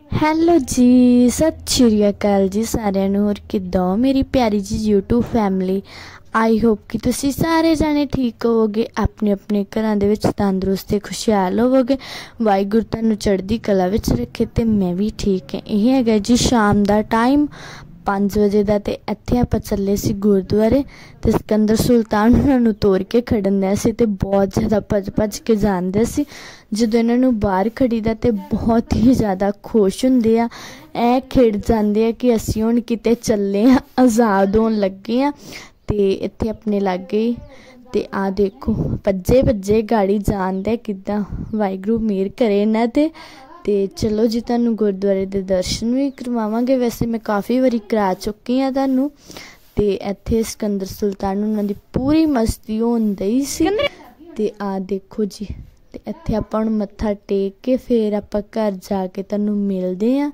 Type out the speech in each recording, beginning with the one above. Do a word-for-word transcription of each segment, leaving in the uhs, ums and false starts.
Hello ਜੀ, ਸਤਿ ਸ਼੍ਰੀ ਅਕਾਲ ਜੀ ਸਾਰਿਆਂ ਨੂੰ। ਹੋਰ ਕਿੱਦਾਂ ਮੇਰੀ प्यारी जी यूट्यूब फैमिली। आई होप कि तुसी सारे जाने ठीक होवोगे, अपने अपने घरां दे विच तंदुरुस्त ते खुशहाल होवोगे। वाहिगुरू तुहानूं चढ़दी कला विच रखे ते मैं भी ठीक है। यह हैगा जी शाम दा टाइम पाँच बजे का। तो इत्थे आपां चले सी गुरुद्वारे ते सिकंदर सुल्तान उन्हां नूं तोड़ के खड़न दिया सी ते बहुत ज़्यादा भज भज के जांदे सी। जदों इन्हां नूं बाहर खड़ीदा ते बहुत ही ज़्यादा खुश हुंदे आ, ऐ खिड़ जांदे आ कि असीं हुण किते चले आ, आज़ाद होण लगे आ। ते इत्थे अपने लागे ते आ देखो भज्जे भज्जे गाड़ी जान दे किद्दां। वाहिगुरू मेहर करे इन्हां ते। ते चलो जी तुहानूं गुरुद्वारे दे दर्शन भी करवावांगे। वैसे मैं काफ़ी वारी करा चुकी हाँ तुहानूं। ते इत्थे सिकंदर सुल्तान उन्हां दी पूरी मस्ती होण दई सी। ते आ देखो जी, ते इत्थे आपां हुण मत्था टेक के फिर आपां घर जाके तुहानूं मिलदे आं।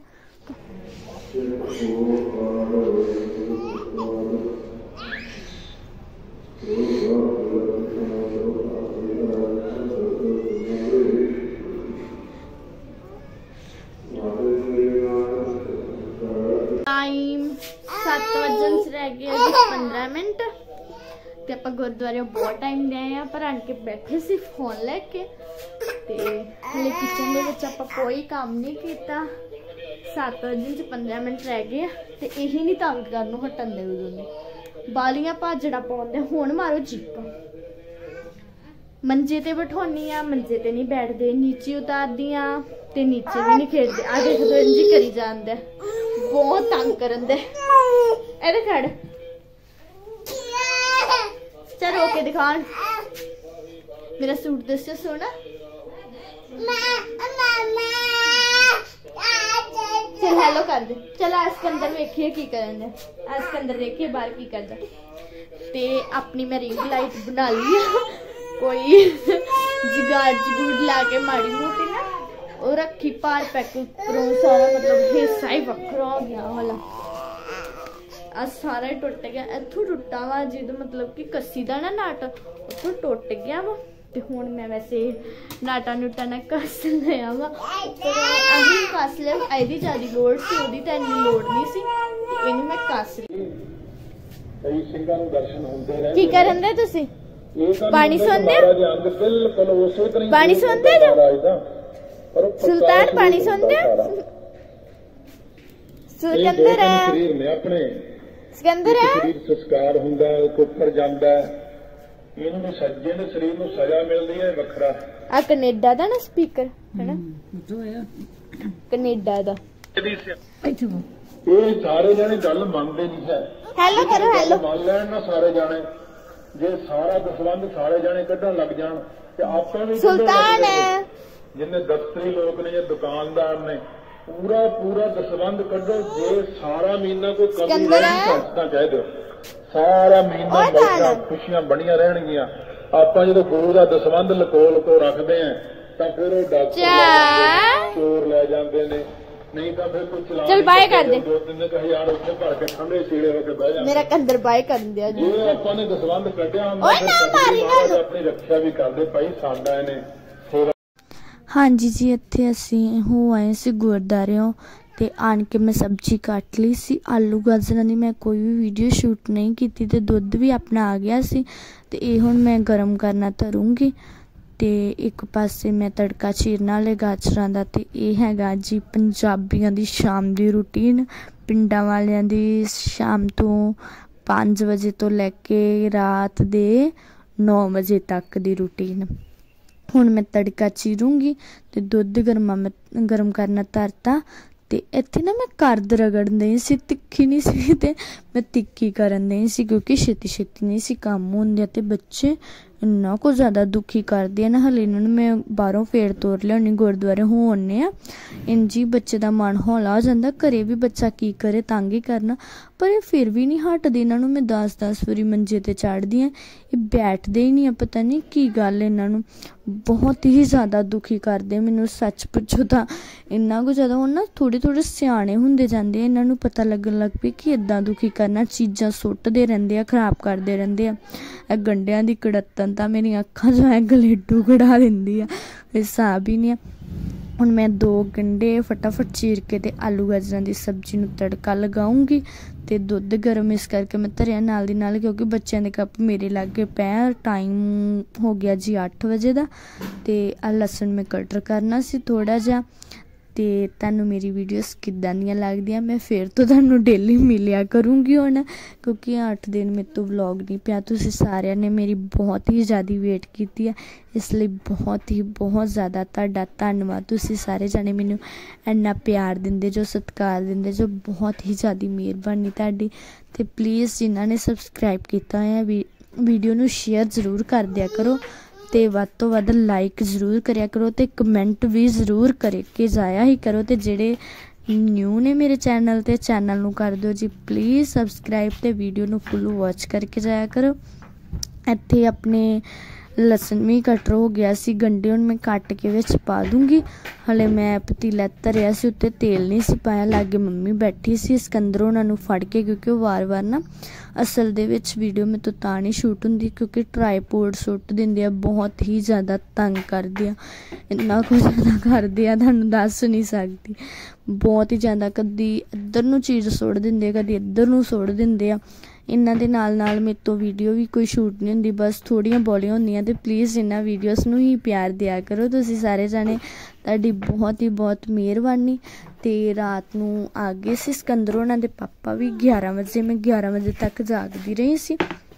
टाइम सत्त वजन रह गए पंद्रह मिनट ते आपां गुरुद्वारे बहुत टाइम दे आए पर आन के बैठे सी फोन लैके। ते हले किचन दे विच आपां कोई काम नहीं कीता। सत्त वजन च पंद्रह मिनट रह गए ते यही नहीं तंग करनों हटन दे उदों बालियां भाजड़ा पाउंदे। हुण मारो जिक्का मंजे ते बिठाउनी आ, मंजे ते नहीं बैठते, नीचे उतारदी आ ते नीचे भी नहीं खेडदे। आ देख दो इंजी करी जांदे, बहुत तंग करन दे। इधर खड़ चल रोके दिखान मेरा सूट दस्यो सोना। चल हेलो कर दे। चल आज के अंदर वेखिए की करन दे, आज के अंदर देखिए बाहर की करदा। ते अपनी मैं रिंग लाइट बना ली कोई जुगाड़ जुगूड़ लाके माड़ी मोटी ना और रखी पार पैक उपरों सारा मतलब हिस्सा ही वखरा हो गया वाला। आज सारा ही टुट गया, इथों टुटा वा जिद मतलब कि कस्सी दा ना नाट उथों टुट गया वा। ते हुण मैं वैसे नाटा नूटा ना कस लिया वा, अभी कस लिया। एदी ज्यादा लोड़ सी, ओदी तां इन्नी लोड़ नहीं सी, इहनूं मैं कस ली। कई सिंगां नूं दर्शन हुंदे रहे। की करन दे तुसीं? पानी सुनदे हो? पानी सुनदे जो सुल्तान? पानी सुनदे हो? सिकंदर है, सिकंदर है संस्कार हुंदा ऊपर जांदा। इहनूं सज्जे दे शरीर नूं सजा मिलदी है वखरा। आ कनेडा दा ना स्पीकर है ना, कनेडा दा। ये सारे जाने गल मनदे नहीं है। हेलो करो, हेलो मान लैण ना सारे जाने। जे सारा दसवंध सारे जाने कढ़न लग जान ते आपां भी सुल्तान है जिन्ने दफ्तरी लोग ने या दुकानदार ने पूरा पूरा दसवंध कढ़ो। जे सारा महीना कोई कमी नहीं तां कह दो सारा महीना मौजां खुशियां बणियां रहणगियां। आपां जदों गुरु दा दसवंध लको लको रखदे हैं तां फिर वो डॉक्टर चोर ले जांदे ने। नहीं तो फिर कुछ चला चल बाय कर दे। दो तीन हजार उत्थे भर के ठंडे सीड़े होके बह जांदे। मेरा कंदर बाय कर दिया जी। ये आपां ने दसवंध कढ़िया हुंदा फिर अपनी रक्षा भी करदे भाई साडा इहने सेवा। हाँ जी जी, इत्थे असीं हो आए सी गुरुद्वारेओं ते आन के मैं सब्जी कट ली सी। आलू गाजरां दी मैं कोई भी वीडियो शूट नहीं कीती ते दुद्ध भी अपना आ गया सी। ते इह हुण मैं गरम करना धरूंगी। ते एक पासे मैं तड़का चीरना वाले गाजरां दा। ते इह हैगा जी पंजाबियां दी शाम दी रूटीन, पिंडां वालियां दी शाम तो पाँच बजे तो लैके रात दे नौ बजे तक दी रूटीन। हुण मैं तड़का चीरूंगी ते दुद्ध गर्मा मैं गर्म करना धरता। ते इत्थे ना मैं करद रगड़न दई सी, तिक्खी नहीं सी ते मैं तिक्की करन दई सी क्योंकि छेती छेती नहीं सी कम्म हुंदे ते बच्चे इन्ना को ज़्यादा दुखी करदे ना। हले इन्हां नूं मैं बाहरों फेर तोर लियाउणी गुरुद्वारे हो आने आ। इंजी बच्चे दा मन हौला हो जांदा। घरे भी बच्चा की करे, तंग ही करना, पर फिर भी नहीं हटदे। इन्हां नूं मैं दस दस वारी मंजे ते चाढ़दी आं, ये बैठदे ही नहीं। पता नहीं की गल इन्हां नूं बहुत ही ज़्यादा दुखी करदे। मैनूं सच पुछो तां इन्ना को ज़्यादा हुण ना थोड़े थोड़े सियाणे हुंदे जांदे। इन्हां नूं पता लगन लग पई कि इदां दुखी करना, चीज़ां सुੱਟਦੇ ਰਹਿੰਦੇ आ, खराब करदे ਰਹਿੰਦੇ आ। ਇਹ गंढिਆਂ ਦੀ कड़त्तन तां मेरी अखां चों ऐ गलेडू कढ़ा दिंदी आ, हिसाब ही नहीं। ਹੁਣ मैं दो गंढे फटाफट चीर के ते आलू गाजरां दी सब्जी नूं तड़का लगाऊंगी ते दुध गर्म इस करके मैं धरिया नाल दी नाल, क्योंकि बच्चों के कप मेरे लागे पै। टाइम हो गया जी अठ बजे का। ते आ लसन मैं कटर करना सी थोड़ा जा। ते तुहानूं मेरी वीडियोस किद्दां दियां लगदियां मैं फिर तो तुहानूं डेली मिलिया करूँगी हुण, क्योंकि अठ दिन मेरे तो व्लॉग नहीं पिया। तुसीं सारिਆਂ ने मेरी बहुत ही ज़्यादा वेट की है, इसलिए बहुत ही बहुत ज़्यादा तुहाडा धन्नवाद। तुसीं सारे जाने मैनूं इन्ना प्यार दिंदे जो, सत्कार दिंदे जो, बहुत ही ज़्यादा मेहरबानी तुहाडी। ते प्लीज़ जिन्हां ने सबसक्राइब किया है वीडियो नूं शेयर जरूर कर दिया करो ते वध तो वध लाइक जरूर करिया करो ते कमेंट भी जरूर करके जाया ही करो। ते जेड़े न्यू ने मेरे चैनल ते चैनल नूं कर दो जी प्लीज़ सबसक्राइब ते वीडियो नूं फुल वॉच करके जाया करो। इत्थे अपने लसन भी कटर हो गया सी, गंढे हुण मैं कट के विच पा दूँगी। हले मैं पतीला धरिया सी, उत्ते तेल नहीं सी पाया। लागे मम्मी बैठी सी सिकंदर उन्हां नूं फड़ के, क्योंकि वार वार ना असल दे विच वीडियो में तो तां नहीं शूट हुंदी क्योंकि ट्राईपोड सुट दिंदे आ, बहुत ही ज़्यादा तंग करदे आ, इन्ना कुछ ज़्यादा करदे आ तुहानूं दस नहीं सकदी। बहुत ही ज़्यादा कदी इधर नूं चीज़ सुट दिंदे, कदी इधर नूं सुट दिंदे आ। इन्हां दे नाल नाल मेरे तो वीडियो भी कोई शूट नहीं हुंदी, बस थोड़ियां बौलियां हुंदियां। ते प्लीज़ इन्हां वीडियोस नूं ही प्यार दिया करो तुसीं सारे जाने, तुहाडी बहुत ही बहुत मेहरबानी। ते रात नूं आ गए सी सिकंदर होणां दे पापा भी ग्यारह बजे, मैं ग्यारह बजे तक जागदी रही सी।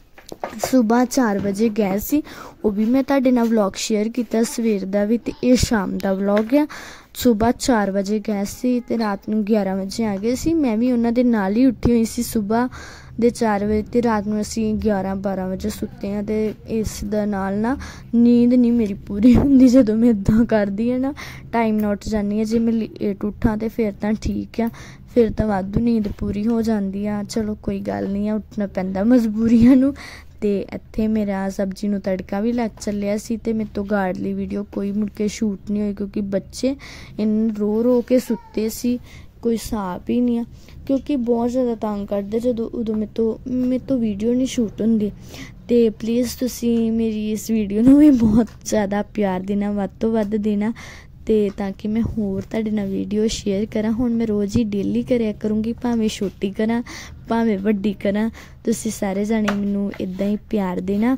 सुबह चार बजे गए सी, वो भी मैं तुहाडे नाल व्लॉग शेयर किया सवेर दा भी, ते इह शाम दा व्लॉग है। सुबह चार बजे गए सी ते रात नूं ग्यारह बजे आ गए सी। मैं भी उन्हां दे नाल ही उठी हुई सी सुबह दे चार बजे, ते रात नूं असीं ग्यारह बारह बजे सुत्ते हैं। ते इस दे नाल ना नींद नहीं मेरी पूरी हुंदी जदों मैं इदां करदी है ना, टाइम नाल उठ जानी है। जे मैं लेट उठां ते फिर तां ठीक है, फिर तो वाधू नींद पूरी हो जाती है। चलो कोई गल नहीं है, उठना पैंदा मजबूरियां नूं। ते इत्थे मेरा सब्जी नूं तड़का भी लग चलिया सी, ते मेरे तो गार्डली वीडियो कोई मुड़ के शूट नहीं हुई क्योंकि बच्चे इन रो रो के सुत्ते सी, कोई हिसाब ही नहीं है, क्योंकि बहुत ज़्यादा तंग करदे जदों उदों मेरे तो मेरे तो वीडियो नहीं शूट हुंदी। ते प्लीज़ तुसीं मेरी इस वीडियो नूं भी बहुत ज़्यादा प्यार देना, वध तो वध देना, ते ताकि मैं होर तुहाडे नाल वीडियो शेयर करां। हुण मैं रोज़ ही डेली करिया करूँगी, भावें छोटी करां भावें वड्डी करां। तुसीं सारे जाने मैनूं इदां ही प्यार देना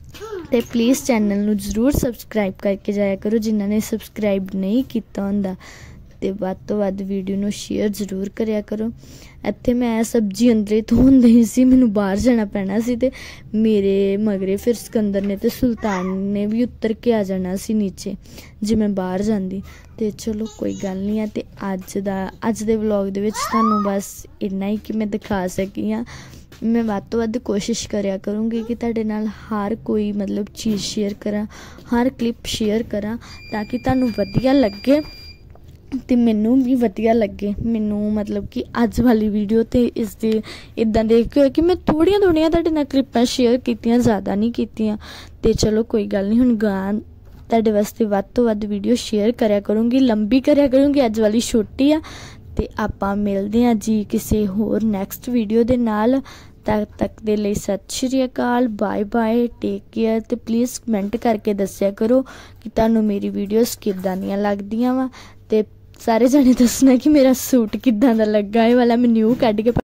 ते प्लीज़ चैनल नूं जरूर सबसक्राइब करके जाया करो जिन्हां ने सबसक्राइब नहीं कीता हुंदा, ते वध तो वध वीडियो नूं शेयर जरूर करिया करो। इत्थे मैं सब्जी अंदरे धोंदी ही सी, मैनूं बाहर जाना पैना सी, ते मेरे मगरे फिर सिकंदर ने ते सुल्तान ने भी उतर के आ जाना सी नीचे जे मैं बाहर जांदी। ते चलो कोई गल नहीं है। ते अज दा अज दे व्लॉग दे विच तुहानूं बस इन्ना ही कि मैं दिखा सकी हाँ। मैं वध तो वध कोशिश करिया करूँगी कि तुहाडे नाल हर कोई मतलब चीज़ शेयर करा, हर क्लिप शेयर करा, ताकि तुहानूं वधिया लगे ते मैनूं भी वधिया लगे। मैनूं मतलब कि अज वाली वीडियो ते इस दे इदां देख के कि मैं थोड़ियां थोड़ियां तुहाडे नाल क्लिपां शेयर कीतियां, ज़्यादा नहीं कीतियां। ते चलो कोई गल नहीं, हुण गां तुहाडे वास्ते वध तो वध वीडियो शेयर करिया करूँगी, लंबी करिया करूँगी। अज वाली छोटी आ, ते आपां मिलदे हां जी किसी होर नैक्सट वीडियो दे नाल। तद तक दे लई Sat Shri Akal, bye bye, take care. ते प्लीज़ कमेंट करके दस्सिया करो कि तुहानूं मेरी वीडियोस किद्दां दियां लगदियां वा, ते सारे जने दसना कि मेरा सूट किद्दां दा लग्गा। एह् वाला मैं न्यू कड्ढ के